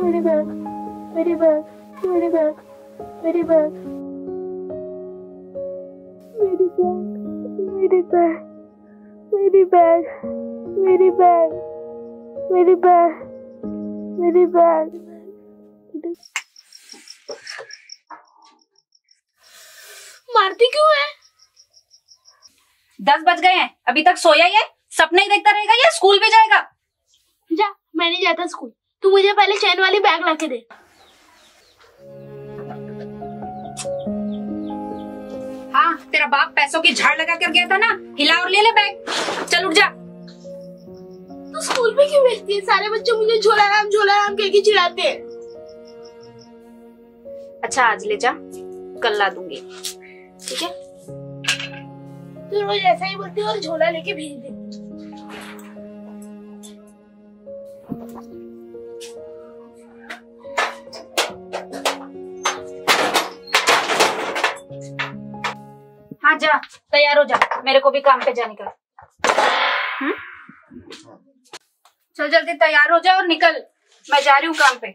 मेरी बैग, मेरी बैग, मेरी बैग, मेरी बैग, मेरी बैग, मेरी बैग, मेरी बैग, मेरी बैग, मेरी बैग, मेरी बैग। मारती क्यों है? 10 बज गए हैं, अभी तक सोया ही है। सपने ही देखता रहेगा या स्कूल भी जाएगा? जा, मैं नहीं जाता स्कूल। तू मुझे पहले चैन वाली बैग लाके दे। हाँ, तेरा बाप पैसों की झाड़ लगा कर गया था ना, हिला और ले ले बैग। चल उठ जा। तू स्कूल में क्यों भेजती है? सारे बच्चे मुझे झोला राम कह के चिढ़ाते हैं। अच्छा आज ले जा, कल ला दूंगी, ठीक है? तू रोज ऐसा ही बोलती है और झोला लेके भेज दे। हाँ जा, तैयार हो जा, मेरे को भी काम पे जाने का। चल जल्दी तैयार हो जा और निकल, मैं जा रही हूँ काम पे।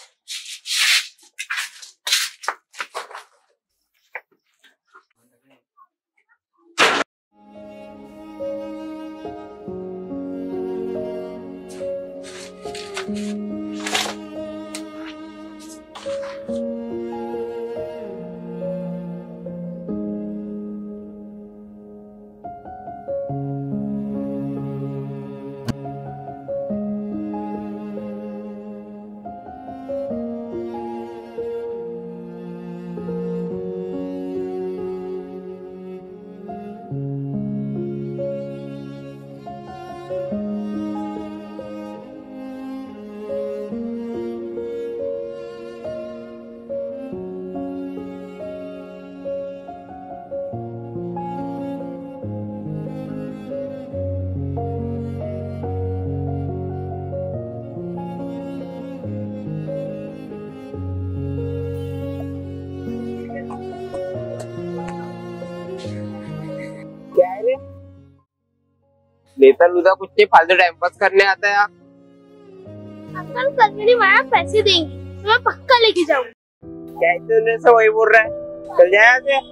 लेता लूदा कुछ नहीं, फालतू टाइम पास करने आता है। अंकल कल मेरी माँ पैसे देंगी तो मैं पक्का लेके जाऊंगी। क्या तूने से वही बोल रहा है? चल जाए यहाँ से।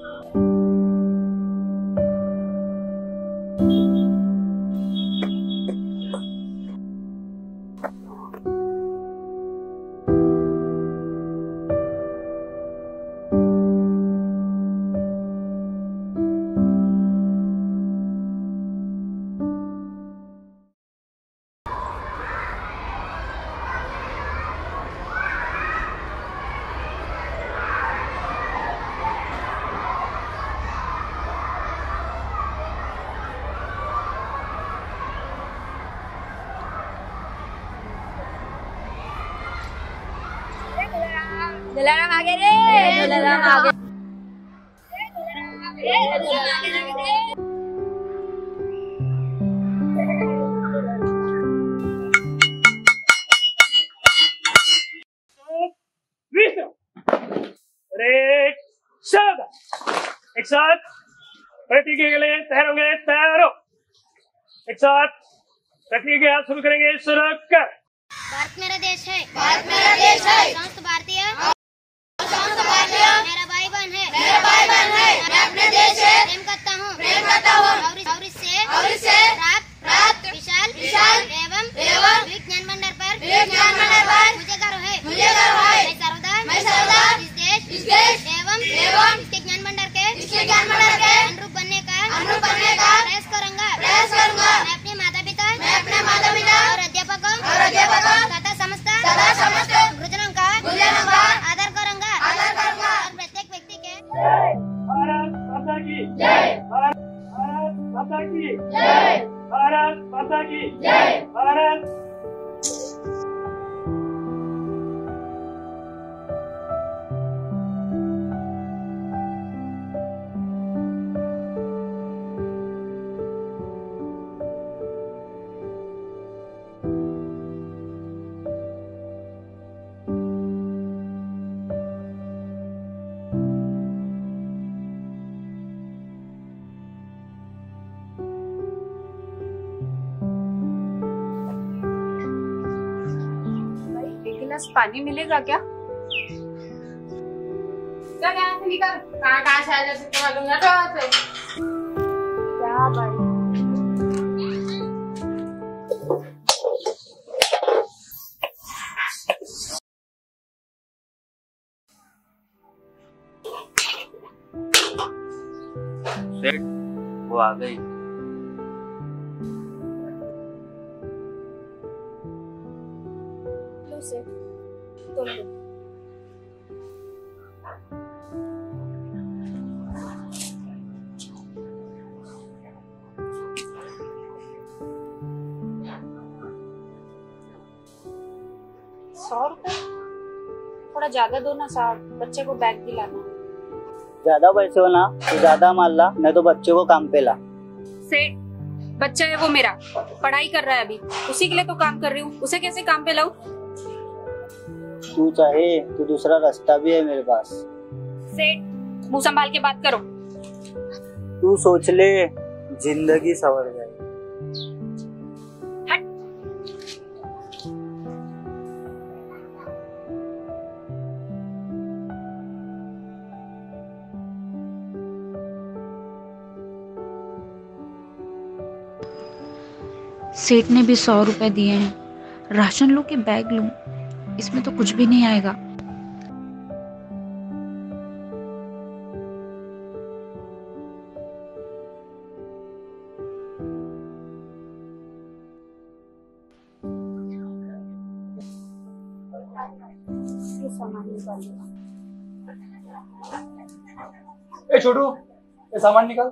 दिलाराम आगे रे, दिलाराम आगे। एक साथ प्रतिज्ञा के लिए तैयार होंगे, तैयार हो। एक साथ प्रतिज्ञा शुरू करेंगे, शुरू कर। भारत मेरा देश है, भारत मेरा देश है। समस्त भारतीय मेरा भाई बहन है, मेरा भाई बहन है। मैं अपने देश से प्रेम करता हूँ और इससे रात विशाल एवं विज्ञान भंडार पर मुझे गर्व है। मैं सर्वदा इस देश एवं इसके ज्ञान भंडार के अनुरूप बनने का प्रयास करूँगा। मैं अपने माता पिता और अध्यापकों तथा समस्त गुरुजनों का आदर करूँगा और प्रत्येक व्यक्ति के भारत माता की जय, भारत माता की जय, भारत माता की जय, भारत गिलास पानी मिलेगा क्या? चल यहाँ से निकल। कहाँ से आ जाते तो मालूम ना कहाँ से। क्या भाई? सेठ, वो आ गई। लो सेठ, तुम लो। ₹100? थोड़ा ज्यादा दो ना साहब, बच्चे को बैग दिलाना। ज्यादा पैसे हो ना तो ज्यादा माल ला, नहीं तो बच्चे को काम पे ला। सेठ, बच्चा है वो मेरा, पढ़ाई कर रहा है अभी, उसी के लिए तो काम कर रही हूँ, उसे कैसे काम पे लाऊं? तू चाहे तो दूसरा रास्ता भी है मेरे पास। सेठ, मुंह संभाल के बात करो। तू सोच ले, जिंदगी संवर जाएगी। हट। सेठ ने भी 100 रुपए दिए हैं, राशन लूं कि बैग लूं, इसमें तो कुछ भी नहीं आएगा। ये सामान निकाल लो। ए छोटू, ये सामान निकाल।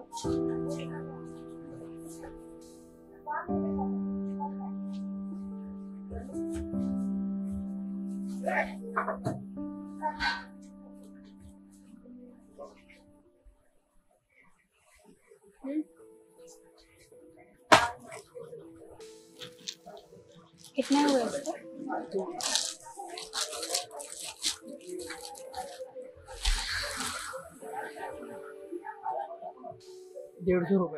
कितने हुए इसके? 150 रुपए।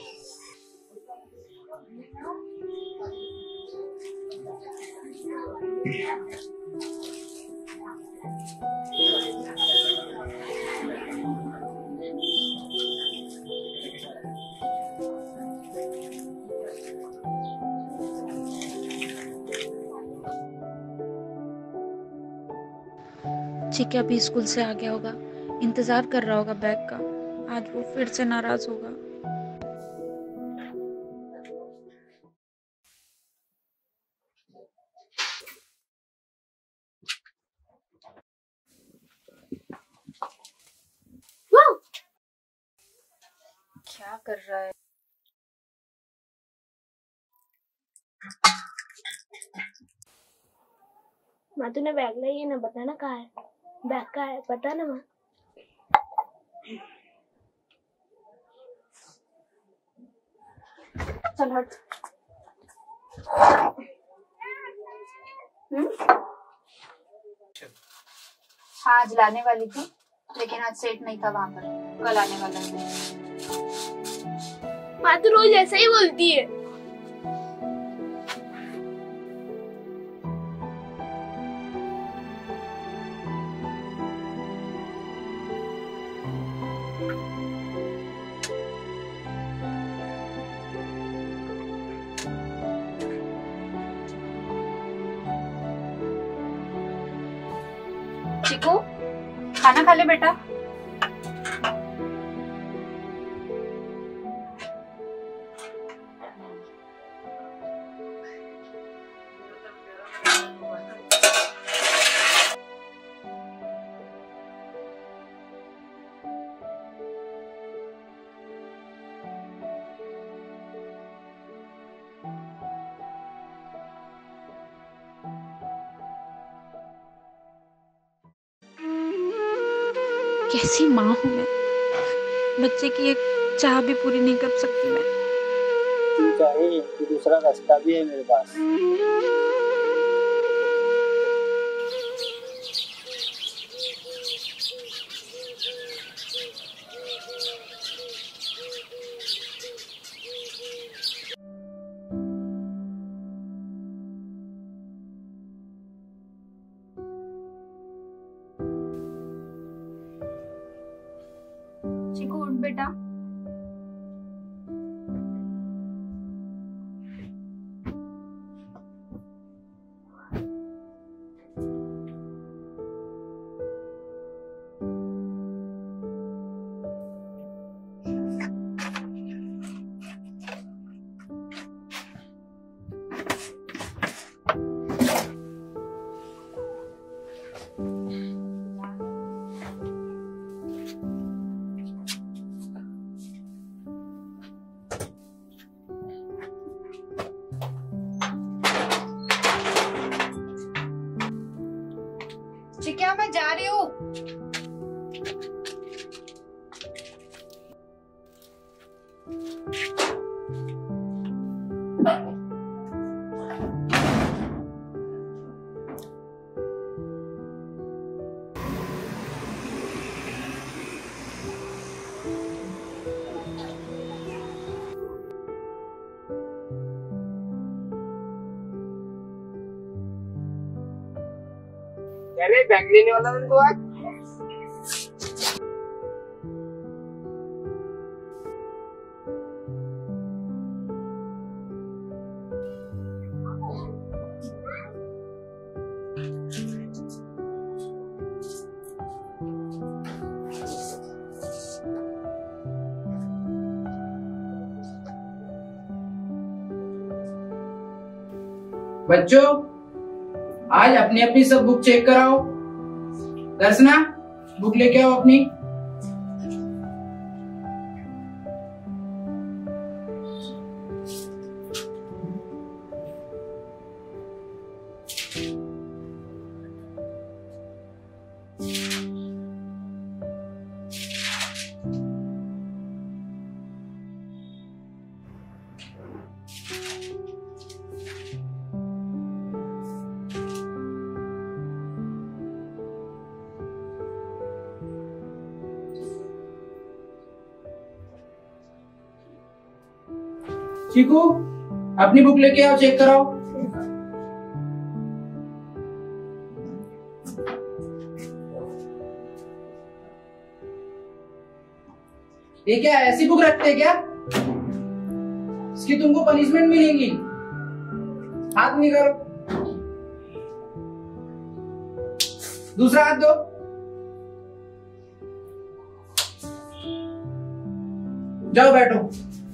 चिक्की अभी स्कूल से आ गया होगा, इंतजार कर रहा होगा बैग का। आज वो फिर से नाराज होगा। क्या कर रहा है? माँ तूने बैग लाई है ना, बता ना कहाँ है। बैग कहाँ है बता ना माँ। चल हट। आज लाने वाली थी, लेकिन आज सेठ नहीं था वहाँ पर, कल आने वाला है। माँ तू रोज ऐसा ही बोलती है। चिकू, खाना खा ले बेटा। कैसी माँ हूँ मैं, बच्चे की एक चाह भी पूरी नहीं कर सकती मैं। तू चाहे तो दूसरा रास्ता भी है मेरे पास। बेटा। क्या मैं जा रही हूँ। अरे बैग लेने वाला था तू आज। बच्चों, आज अपनी अपनी सब बुक चेक कराओ। दर्शना, बुक लेके आओ अपनी। चीकू, अपनी बुक लेके आओ, चेक कराओ। ये क्या ऐसी बुक रखते हैं क्या? इसकी तुमको पनिशमेंट मिलेगी। हाथ निकालो, दूसरा हाथ दो। जाओ बैठो।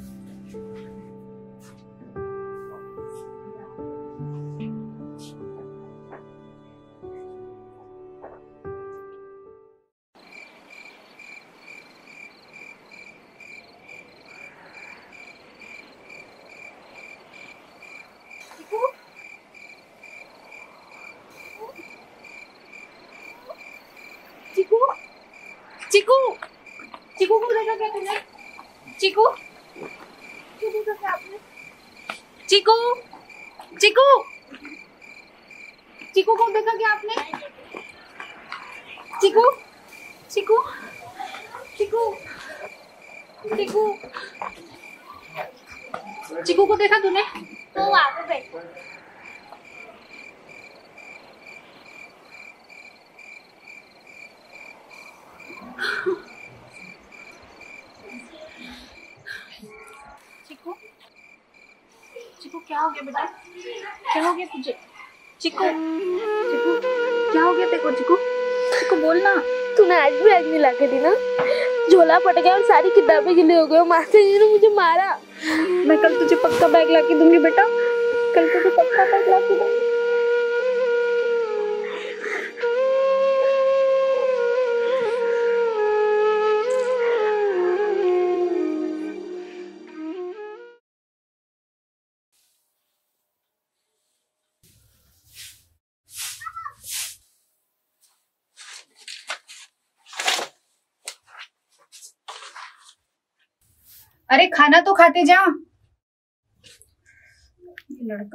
चिकू, चिकू, चिकू को देखा क्या तुमने? चिकू, देखा क्या आपने? चिकू, चिकू, चिकू को देखा क्या आपने? चिकू, चिकू, चिकू, चिकू, चिकू को देखा तूने? तो वहाँ पे बैठो। चिकू, चिकू क्या हो गया बेटा? क्या हो गया तुझे? चिकू, चिकू क्या हो गया तेरे को? चिकू, चिकू बोलना। तूने आज भी बैग नहीं ला के दी ना? झोला फट गया और सारी किताबें गिले हो गए और मास्टर जी ने मुझे मारा। मैं कल तुझे पक्का बैग ला के दूंगी बेटा, कल तुझे पक्का बैग ला के दूंगी। अरे खाना तो खाते जा। ये लड़का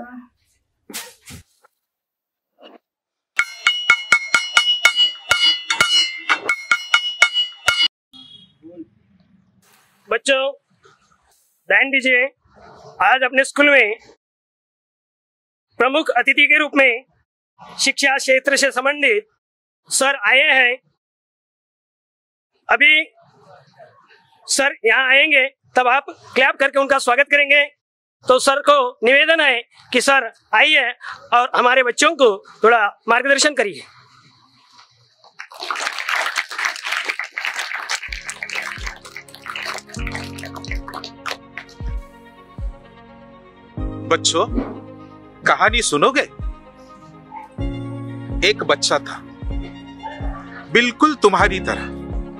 बच्चों, ध्यान दीजिए। आज अपने स्कूल में प्रमुख अतिथि के रूप में शिक्षा क्षेत्र से संबंधित सर आए हैं। अभी सर यहाँ आएंगे तब आप क्लैप करके उनका स्वागत करेंगे। तो सर को निवेदन है कि सर आइए और हमारे बच्चों को थोड़ा मार्गदर्शन करिए। बच्चों, कहानी सुनोगे? एक बच्चा था, बिल्कुल तुम्हारी तरह,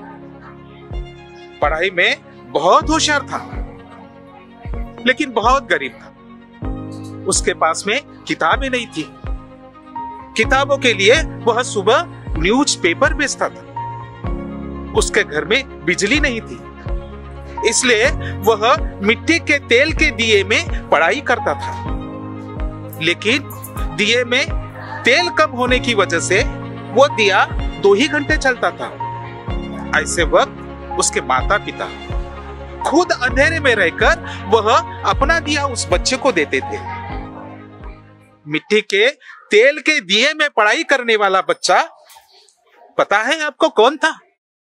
पढ़ाई में बहुत होशियार था, लेकिन बहुत गरीब था। उसके पास में किताबें नहीं थी। किताबों के लिए वह सुबह न्यूज़पेपर बेचता था। उसके घर में बिजली नहीं थी, इसलिए वह मिट्टी के तेल के दिए में पढ़ाई करता था। लेकिन दिए में तेल कम होने की वजह से वो दिया 2 ही घंटे चलता था। ऐसे वक्त उसके माता पिता खुद अंधेरे में रहकर वह अपना दिया उस बच्चे को देते थे। मिट्टी के तेल के दिए में पढ़ाई करने वाला बच्चा पता है आपको कौन था?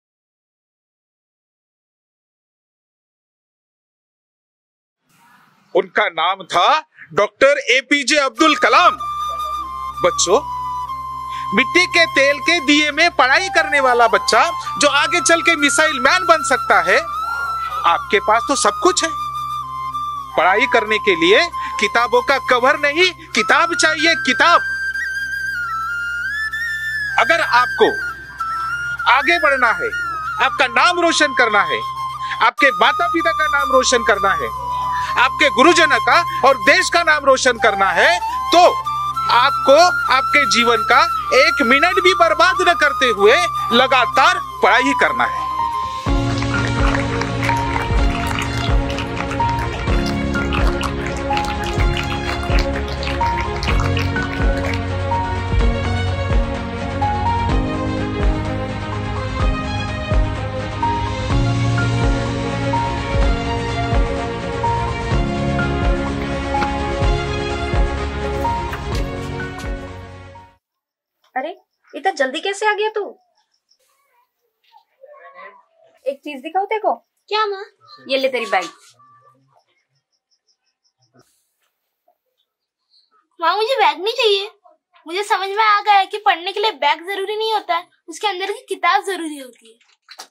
उनका नाम था डॉक्टर एपीजे अब्दुल कलाम। बच्चों, मिट्टी के तेल के दिए में पढ़ाई करने वाला बच्चा जो आगे चल के मिसाइल मैन बन सकता है, आपके पास तो सब कुछ है। पढ़ाई करने के लिए किताबों का कवर नहीं, किताब चाहिए, किताब। अगर आपको आगे बढ़ना है, आपका नाम रोशन करना है, आपके माता पिता का नाम रोशन करना है, आपके गुरुजनों का और देश का नाम रोशन करना है, तो आपको आपके जीवन का 1 मिनट भी बर्बाद न करते हुए लगातार पढ़ाई करना है। अरे इतना जल्दी कैसे आ गया तू? एक चीज दिखाओ तेरे को। क्या माँ? ये ले तेरी बैग। माँ मुझे बैग नहीं चाहिए। मुझे समझ में आ गया है कि पढ़ने के लिए बैग जरूरी नहीं होता है, उसके अंदर की किताब जरूरी होती है।